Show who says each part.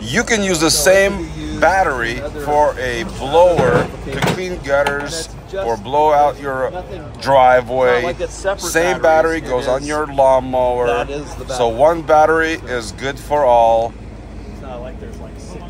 Speaker 1: You can use the same battery for a blower to clean gutters or blow out your driveway. Same battery goes on your lawnmower. So one battery is good for all.
Speaker 2: It's not like there's like 6